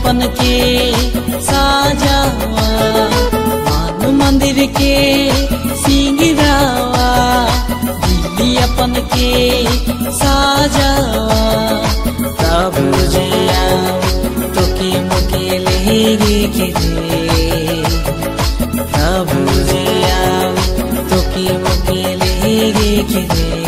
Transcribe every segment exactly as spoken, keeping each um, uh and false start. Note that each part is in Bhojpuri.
अपन के साजावा, मान मंदिर के सिंगरावा, दिल्ली अपन के साजावा। प्रभु जया तो के मुके लेगे के प्रभु जया तो के मुके लेगे के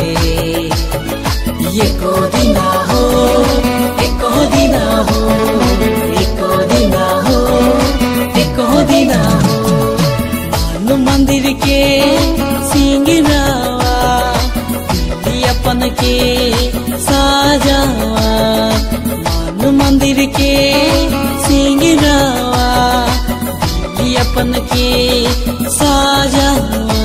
ये को दिना हो एको दिना हो एको दिना हो एको दिना हो, मान मंदिर के सिंगरावा, दिल्ली अपन के साजावा, मान मंदिर के सिंगरावा, दिल्ली अपन के साजावा।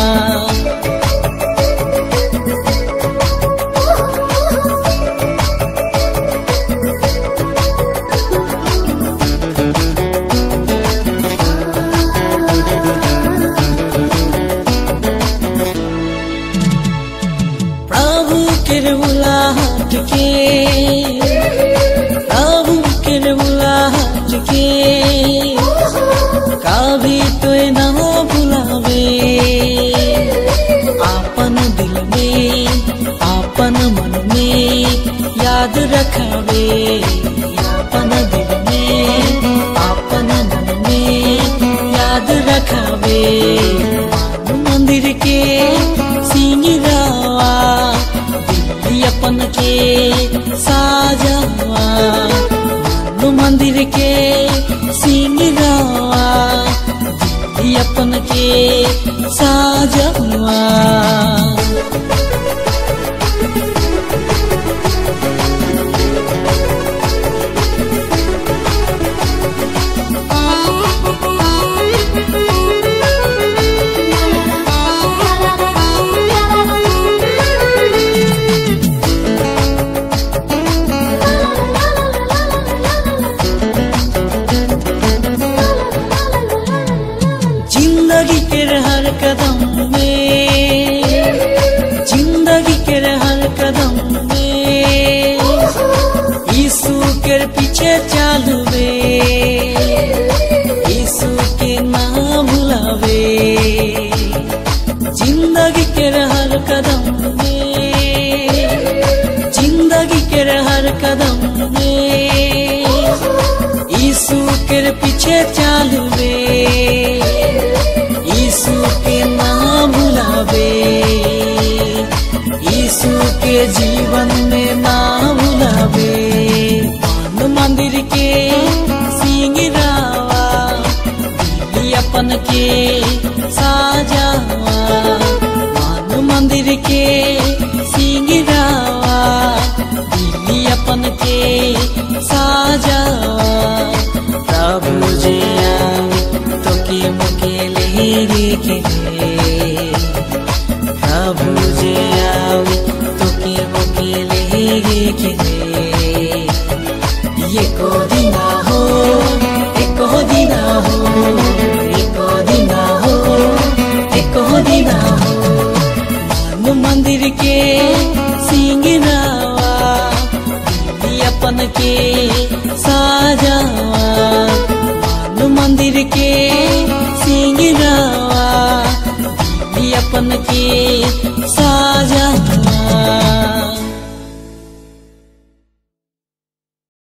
बुलाहट के प्रभु के बुलाहट के कभी तो न भुलावे, आपन दिल में आपन मन में याद रखावे, आपन दिल में आपन मन में याद रखावे। मंदिर के सिंगरावा, दिल्ली अपन के साजावा, मान मंदिर के सिंगरावा, दिल्ली अपन के साजावा। जिंदगी के हर कदम में, जिंदगी के हर कदम में यीशु के पीछे चलवे, यीशु के नाम भुलावे। जिंदगी के हर कदम में, जिंदगी के हर कदम में यीशु के पीछे चलवे, यीशु के नाम भुलावे, यीशु के जीवन में नाम भुलावे। मान मंदिर के सिंगरावा, दिल्ली अपन के साजावा, मान मंदिर के सिंगरावा, दिल्ली अपन के साजावा। प्रभु जया तो के मुके लेगे के प्रभु जया तो के मुके लेगे के ये को दिना हो एको दिना हो एको दिना हो एको दिना हो, मान मंदिर के सिंगरावा, दिल्ली अपन के साजावा, मान मंदिर के सिंगरावा, दिल्ली अपन के